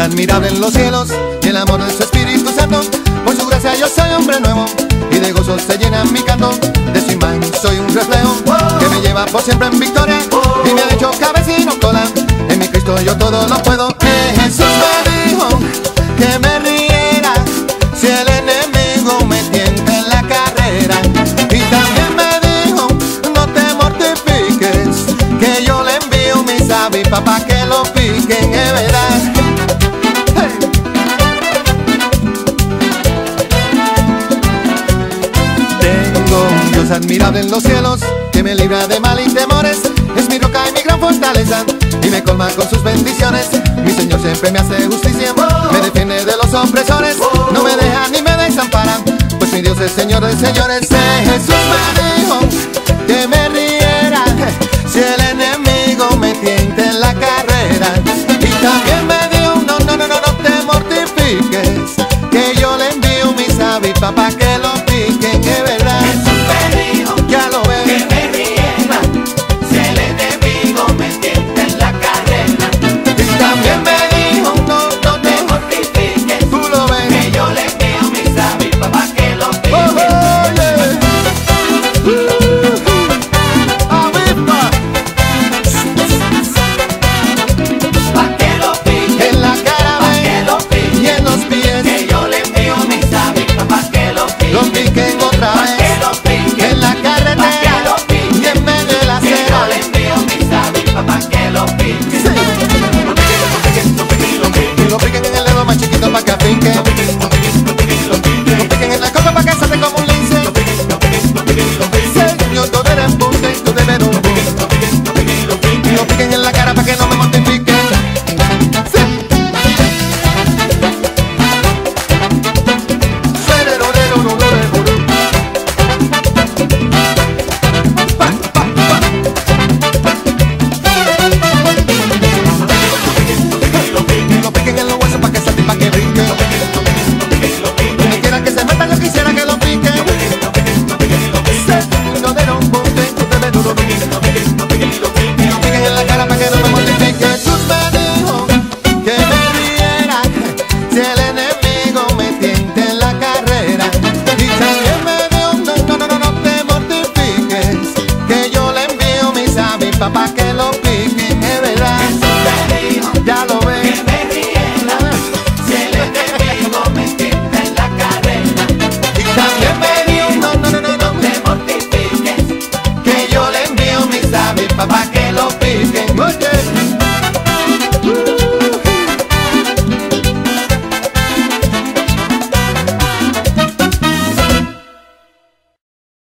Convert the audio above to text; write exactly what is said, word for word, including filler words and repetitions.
admirable en los cielos y el amor de su Espíritu Santo. Por su gracia yo soy hombre nuevo y de gozo se llena mi canto. De su imagen soy un reflejo que me lleva por siempre en victoria y me ha hecho cabeza y no cola. En mi Cristo yo todo lo puedo. Eh, Jesús me dijo que me riera si el enemigo me tienta en la carrera. Y también me dijo no te mortifiques, que yo le envío mis avispas pa' que lo piquen, es verdad. Hey. Tengo un Dios admirable en los cielos que me libra de mal y temores. Es mi roca y mi gran fortaleza y me colma con sus bendiciones. Mi Señor siempre me hace justicia, me defiende de los opresores, no me deja ni me desampara, pues mi Dios es Señor de señores. Es Jesús